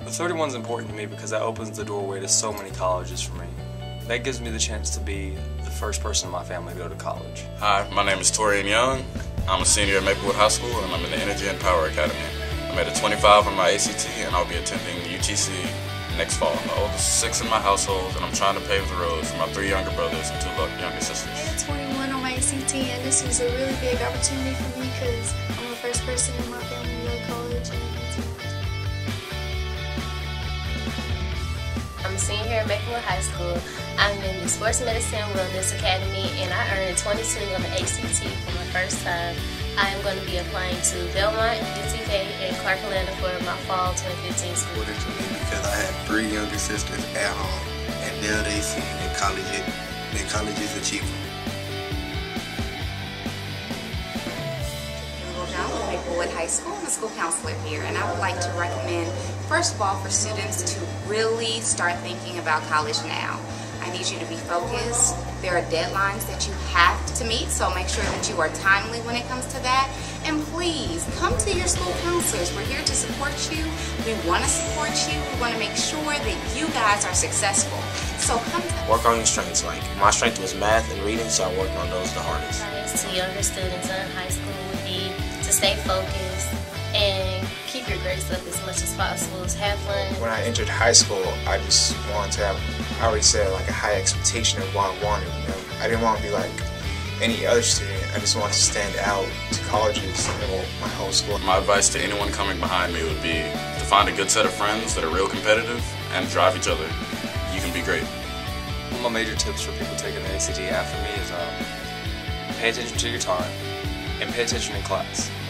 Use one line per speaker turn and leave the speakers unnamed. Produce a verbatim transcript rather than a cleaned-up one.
The thirty-one is important to me because that opens the doorway to so many colleges for me. That gives me the chance to be the first person in my family to go to college.
Hi, my name is Torian Young. I'm a senior at Maplewood High School and I'm in the Energy and Power Academy. I'm at a twenty-five on my A C T and I'll be attending U T C next fall. I'm the oldest six in my household and I'm trying to pave the road for my three younger brothers and two younger sisters.
I had twenty-one on my A C T and this was a really big opportunity for me because I'm the first person in my family to go to college.
I'm a senior here at Maplewood High School. I'm in the Sports Medicine Wellness Academy and I earned twenty-two on the A C T for my first time. I am going to be applying to Belmont, U T K, and Clark Atlanta for my fall twenty fifteen school.
Important to me because I have three younger sisters at home and now they see that college, that college is achievable.
I'm at Maplewood High School. I'm a school counselor here, and I would like to recommend, first of all, for students to really start thinking about college now. I need you to be focused. There are deadlines that you have to meet, so make sure that you are timely when it comes to that. And please, come to your school counselors. We're here to support you. We want to support you. We want to make sure that you guys are successful. So come to
Work on your strengths. Like, my strength was math and reading, so I worked on those the hardest.
To younger students in high school would be to stay focused and keep your grades up as much as possible. Have fun.
When I entered high school, I just wanted to have, I already said, like a high expectation of what I wanted. You know, I didn't want to be like any other student. I just wanted to stand out to colleges and my whole school.
My advice to anyone coming behind me would be to find a good set of friends that are real competitive and drive each other. You can be great.
One of my major tips for people taking the A C T after me is um, pay attention to your time and pay attention in class.